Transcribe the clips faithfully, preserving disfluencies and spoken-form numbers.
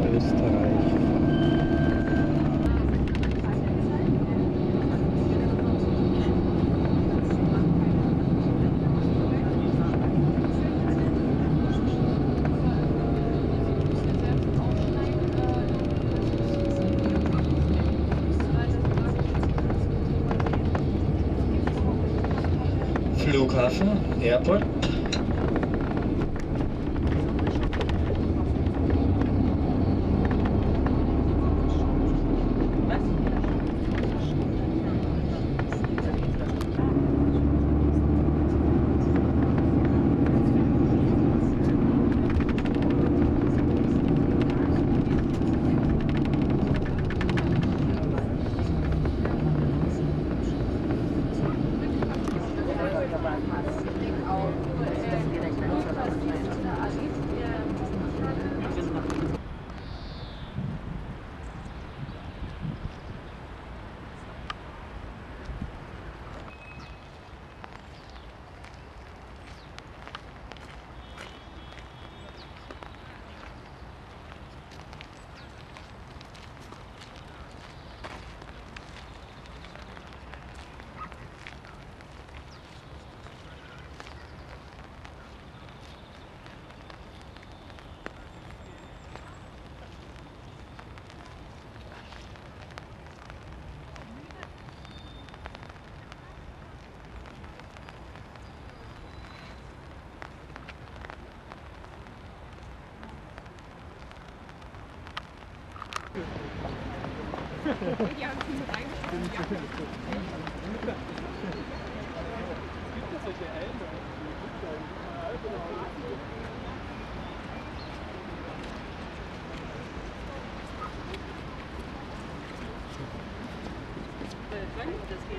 Österreich. Flughafen, Airport. Die haben sie mit eingeschrieben. Ja. Gibt es solche Eltern? Das geht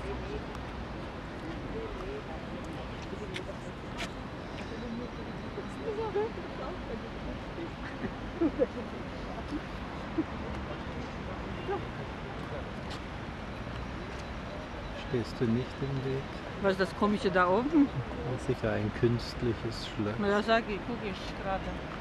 Stehst du nicht im Weg? Was ist das Komische da oben? Sicher ein künstliches Schloss. Ja, sag ich, guck ich gerade.